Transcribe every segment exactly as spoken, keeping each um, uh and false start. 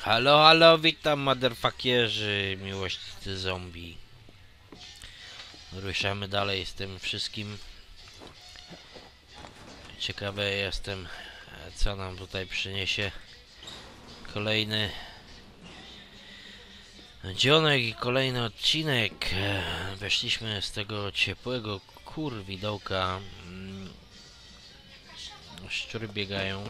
Halo, halo, witam motherfuckerzy, miłośnicy zombie. Ruszamy dalej z tym wszystkim. Ciekawy jestem, co nam tutaj przyniesie kolejny dzionek i kolejny odcinek. Weszliśmy z tego ciepłego kurwidołka. Szczury biegają,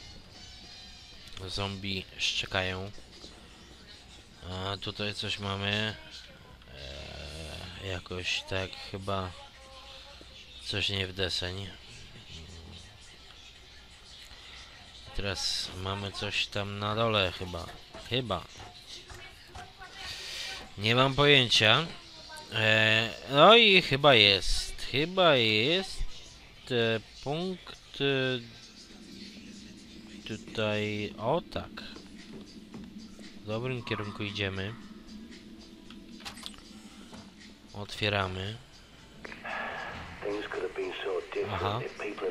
zombie szczekają. A tutaj coś mamy. Eee, jakoś tak chyba coś nie w deseń. Teraz mamy coś tam na dole chyba. Chyba. Nie mam pojęcia. Eee, no i chyba jest. Chyba jest e, punkt e, tutaj. O tak. W dobrym kierunku idziemy. Otwieramy. Aha.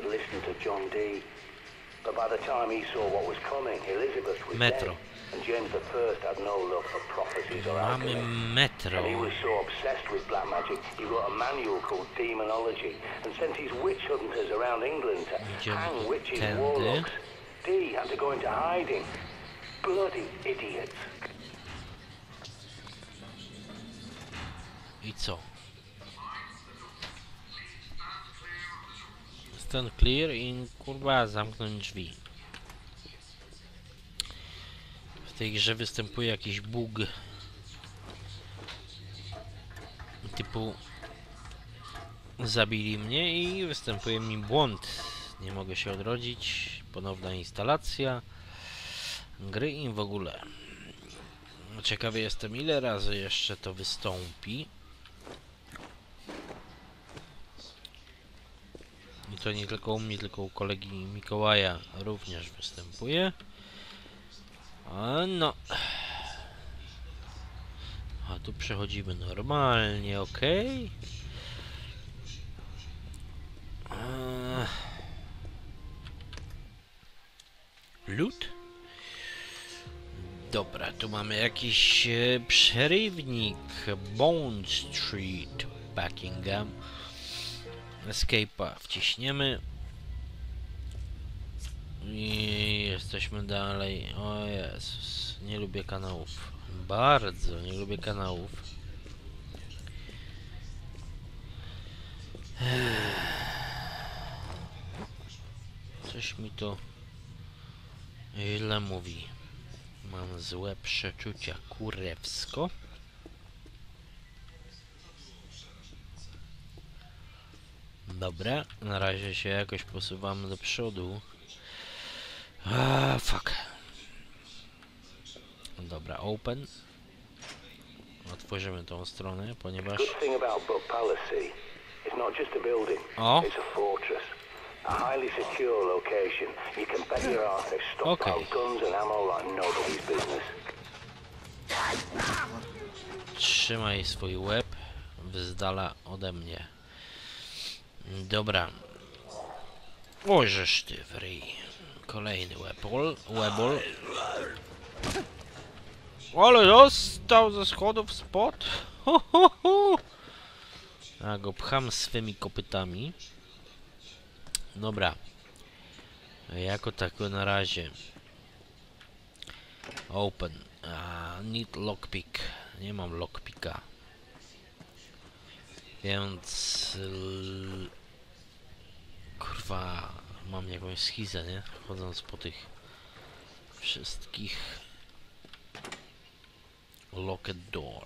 But by the time he saw what was coming, Elizabeth was Metro. dead, and James the First had no love for prophecies or Mamy alchemy. metro. And he was so obsessed with black magic, he wrote a manual called Demonology and sent his witch hunters around England to Idziemy hang witches tędy. and warlocks. Dee had to go into hiding. Bloody idiots. I co? Stand clear i kurwa zamknąć drzwi. W tej grze występuje jakiś bug typu zabili mnie i występuje mi błąd. Nie mogę się odrodzić. Ponowna instalacja gry i w ogóle. Ciekawy jestem, ile razy jeszcze to wystąpi. I to nie tylko u mnie, tylko u kolegi Mikołaja również występuje. A no. A tu przechodzimy normalnie, ok. Loot? Dobra, tu mamy jakiś e, przerywnik. Bond Street, Buckingham. Escape'a wciśniemy. I jesteśmy dalej. O Jezus, nie lubię kanałów. Bardzo nie lubię kanałów. Coś mi to źle mówi. Mam złe przeczucia, kurewsko. Dobra, na razie się jakoś posuwamy do przodu. Ah, fuck. Dobra, open. Otworzymy tą stronę, ponieważ... Good thing about Buck Palace, it's not just a building, O. it's a fortress. A highly secure location. You can bet your ass they've stockpiled Okay. guns and ammo like nobody's business. Trzymaj swój łeb z dala ode mnie. Dobra. Ożesz ty w ryj. Kolejny łebol. Łebol. Ale dostał ze schodów spod. Ho, ho, ho. A go pcham swymi kopytami. Dobra. Jako tako na razie. Open. A, need lockpick. Nie mam lockpicka. Więc... L... Kurwa... Mam jakąś schizę, nie? Chodząc po tych... wszystkich... Locked door.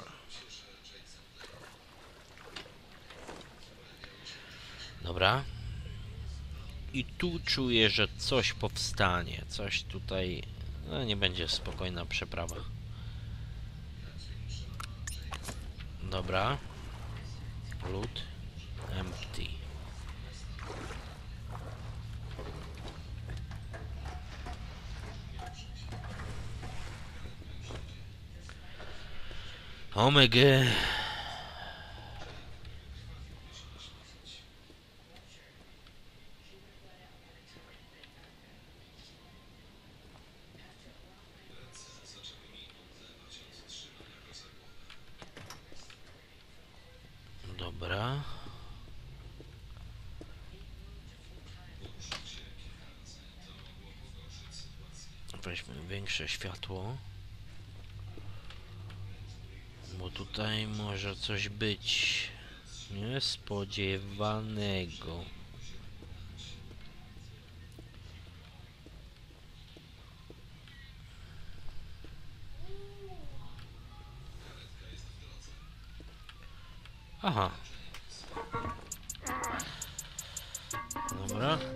Dobra. I tu czuję, że coś powstanie. Coś tutaj... No nie będzie spokojna przeprawa. Dobra. Loot. Empty. Omega. Dobra. Weźmy większe światło. Bo tutaj może coś być niespodziewanego. Aha. Dobra.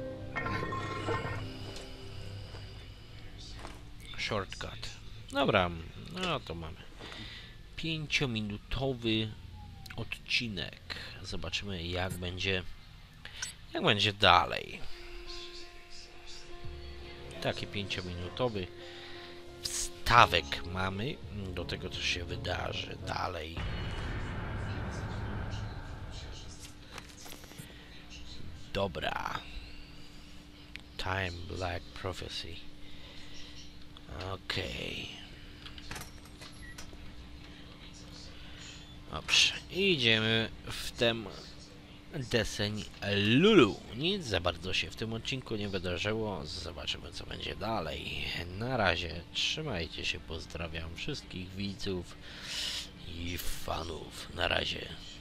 Shortcut. Dobra, no to mamy pięciominutowy odcinek. Zobaczymy jak będzie jak będzie dalej. Taki pięciominutowy wstawek mamy do tego co się wydarzy dalej. Dobra. Time Black Prophecy. Okej. Okay. Dobrze. Idziemy w ten deseń Lulu. Nic za bardzo się w tym odcinku nie wydarzyło. Zobaczymy co będzie dalej. Na razie trzymajcie się. Pozdrawiam wszystkich widzów i fanów. Na razie.